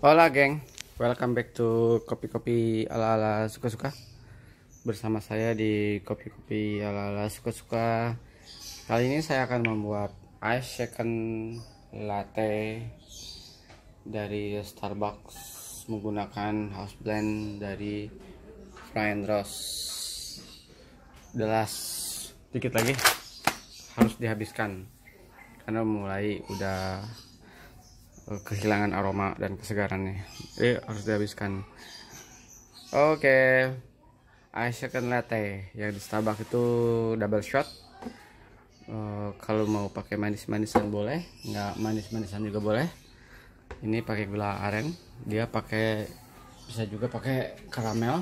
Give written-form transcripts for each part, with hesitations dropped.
Hola geng, welcome back to kopi-kopi ala-ala suka-suka. Bersama saya di kopi-kopi ala-ala suka-suka. Kali ini saya akan membuat ice shaken latte dari Starbucks menggunakan house blend dari Flying Rose. Delas dikit lagi harus dihabiskan karena mulai udah kehilangan aroma dan kesegarannya. Harus dihabiskan. Oke, ice shaken latte yang di Starbucks itu double shot. Kalau mau pakai manis-manisan boleh, nggak manis-manisan juga boleh. Ini pakai gula aren, dia pakai, bisa juga pakai karamel.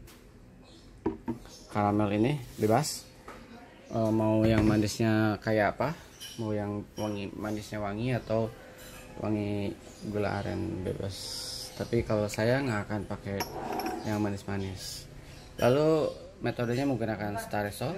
Karamel ini bebas. Mau yang manisnya kayak apa? Mau yang wangi, manisnya wangi atau wangi gula aren, bebas. Tapi kalau saya nggak akan pakai yang manis-manis. Lalu metodenya menggunakan Staresso.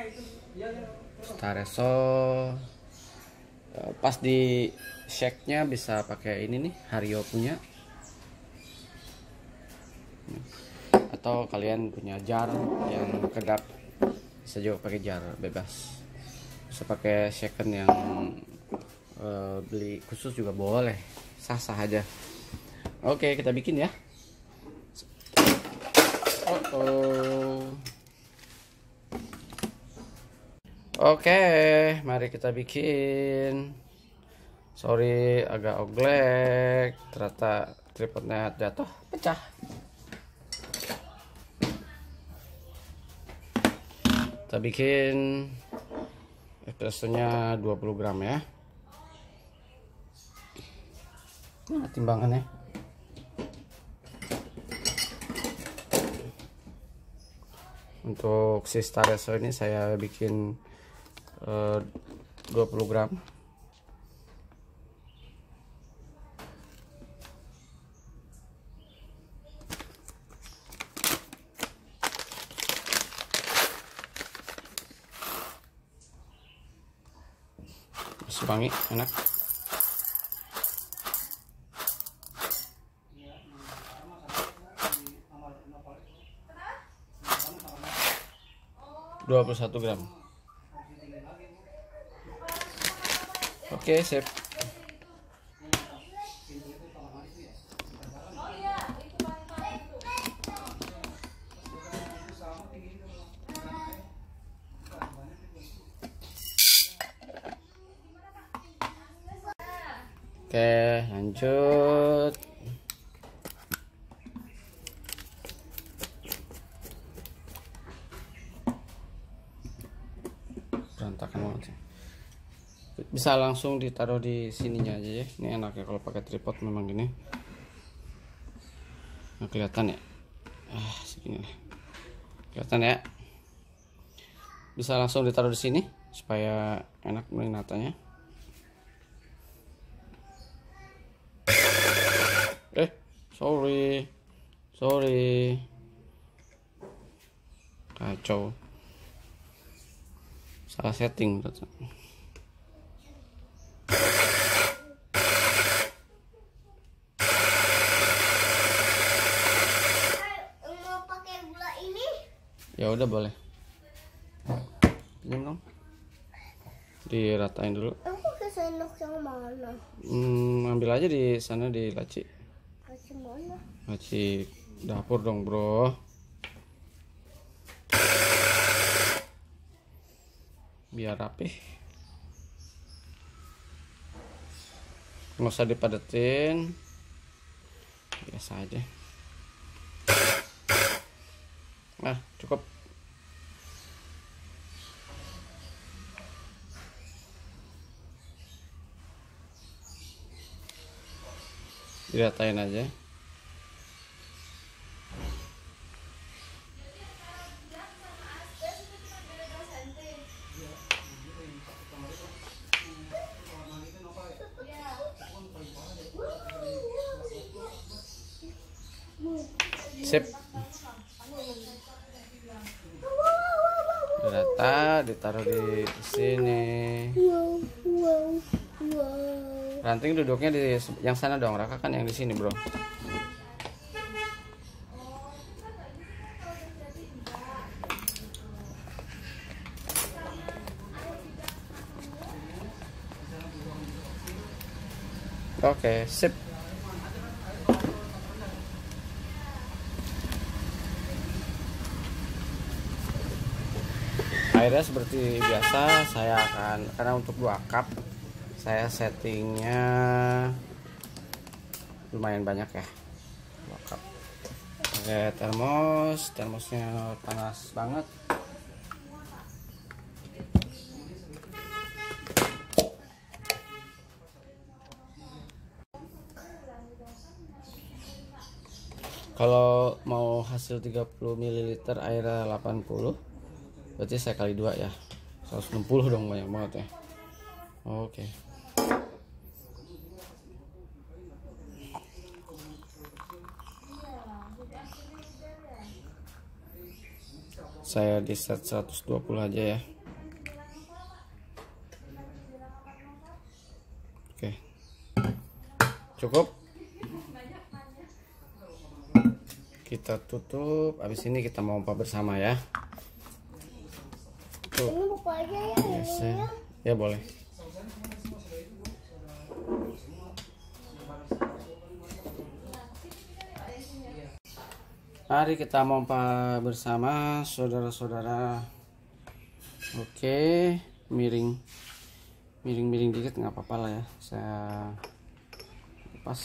Pas di shake nya bisa pakai ini nih, Hario punya, atau kalian punya jar yang kedap, bisa juga pakai jar, bebas. Bisa pakai shaken yang beli khusus juga boleh, sah-sah aja. Oke, kita bikin ya. Oke, mari kita bikin. Sorry agak oglek, ternyata tripodnya jatuh, pecah. Kita bikin espressonya 20 gram ya. Nah, timbangannya. Untuk si Staresso ini saya bikin 20 gram. Masih wangi, enak. Dua 21 gram. Oke, sip. Oke, lanjut. Berantakan banget sih. Bisa langsung ditaruh di sininya aja ya. Ini enak ya kalau pakai tripod, memang gini. Nah, kelihatan ya. Segini lah. Kelihatan ya. Bisa langsung ditaruh di sini supaya enak menatanya. Sorry. Kacau. Salah setting. Mau pakai gula ini? Ya udah, boleh. Pinjam dong. Diratain dulu. Aku pakai sendok yang mana? Ambil aja di sana di laci. Laci mana? Laci dapur dong, bro. Biar rapih. Nggak usah dipadetin. Biasa aja. Nah, cukup. Diratain aja. Sip. Rata, ditaruh di sini. Wow. Ranting duduknya di yang sana dong, Raka kan yang di sini, bro. Oke, sip. Airnya seperti biasa saya akan, karena untuk 2 cup saya settingnya lumayan banyak ya, 2 cup. Oke, termosnya panas banget. Kalau mau hasil 30 ml airnya 80, berarti saya kali 2 ya, 160 dong, banyak banget ya. Oke. Saya di set 120 aja ya. Oke, cukup. Kita tutup. Habis ini kita mau pompa bersama ya. Tuh. Ini buka aja ya. Yes, ya boleh. Mari kita pompa bersama, saudara-saudara. Oke, miring dikit nggak apa-apa lah ya. Saya lepas.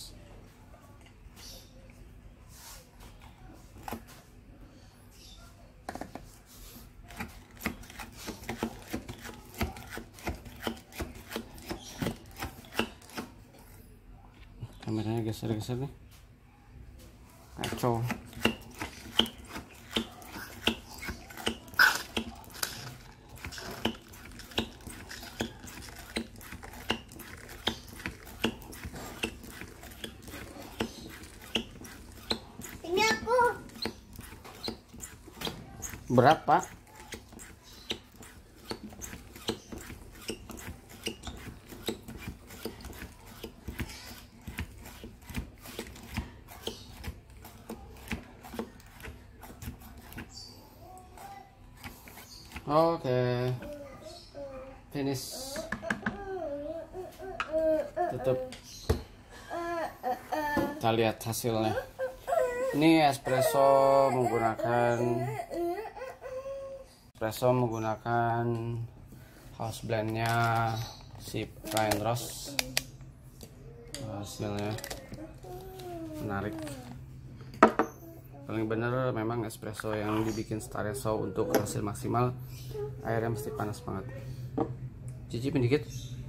Kameranya geser-geser nih, kacau. Ini aku. Berat, Pak. Oke, finish. Tutup. Kita lihat hasilnya. Ini espresso menggunakan house blendnya si Ryan Ross. Hasilnya menarik. Paling bener memang espresso yang dibikin Staresso untuk hasil maksimal, airnya mesti panas banget. Cicipin dikit.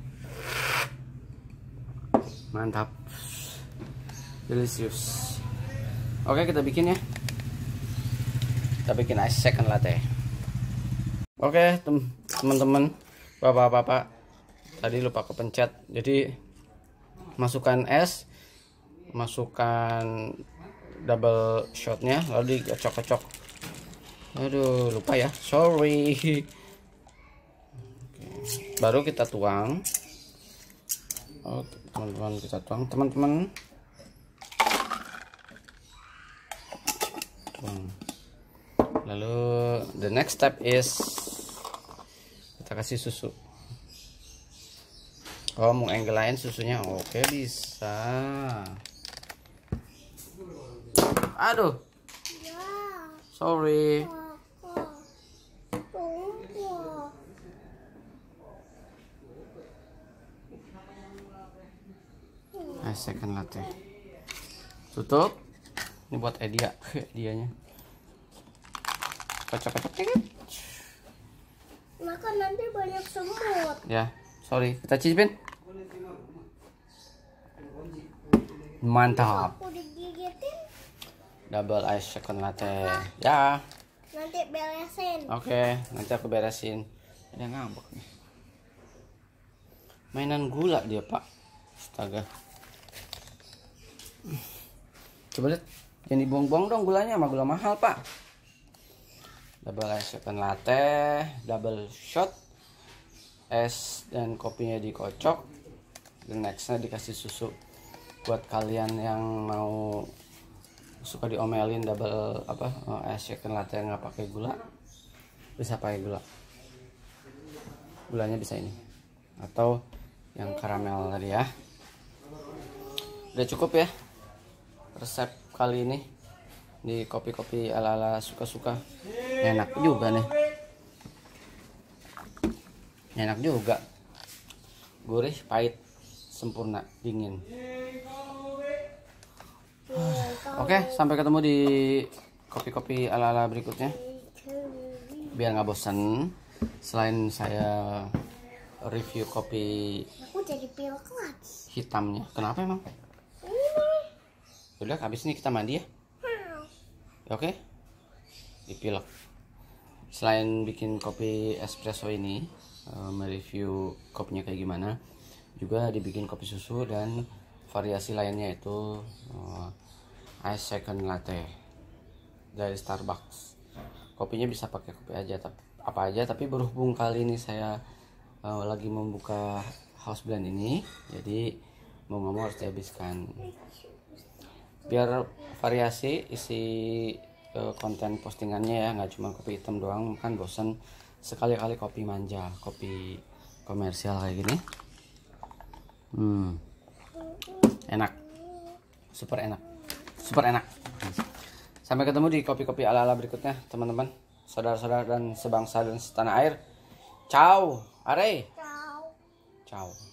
Mantap, delicious. Oke, kita bikin ya. Kita bikin ice second latte. Oke, teman-teman, bapak-bapak, tadi lupa kepencet. Jadi masukkan es, masukkan double shotnya, lalu dikocok-kocok. Aduh, lupa ya, sorry. Oke, baru kita tuang. Oke, teman-teman, kita tuang, teman-teman. Lalu the next step is kita kasih susu. Oh, mau angle lain susunya? Oke, bisa. Aduh, Ya. sorry. Second latte. Tutup. Ini buat Edia, dianya. Kocok-kocok dikit. Makan nanti banyak semut. Ya, sorry. Kita cicipin. Mantap. Aku digigitin. Double ice second latte. Ya. Nanti beresin. Oke, nanti aku beresin. Ada ngambek nih. Mainan gula dia, Pak. Astaga. Coba lihat. Jangan dibuang-buang dong gulanya, sama gula mahal, Pak. Double ice second latte, double shot, es dan kopinya dikocok. dan nextnya dikasih susu. Buat kalian yang mau suka diomelin double ice shaken latte yang nggak pakai gula, bisa pakai gulanya bisa ini atau yang karamel tadi ya. Udah cukup ya resep kali ini di kopi-kopi ala-ala suka-suka. Enak juga nih, enak juga, gurih, pahit, sempurna, dingin. Oke, sampai ketemu di kopi-kopi ala-ala berikutnya. Biar nggak bosan, selain saya review kopi Aku jadi pilek lagi. hitamnya. Kenapa emang? Udah, habis ini kita mandi ya. Oke, dipilek. Selain bikin kopi espresso ini, mereview kopinya kayak gimana, juga dibikin kopi susu dan variasi lainnya itu ice shaken latte dari Starbucks. Kopinya bisa pakai kopi aja, apa aja. Tapi berhubung kali ini saya lagi membuka house blend ini, jadi mau nggak mau harus dihabiskan. Biar variasi isi konten postingannya ya, nggak cuma kopi hitam doang, kan bosan. Sekali-kali kopi manja, kopi komersial kayak gini. Enak, super enak, super enak. Sampai ketemu di kopi-kopi ala-ala berikutnya, teman-teman, saudara-saudara dan sebangsa dan setanah air. Ciao, are. Ciao. Ciao.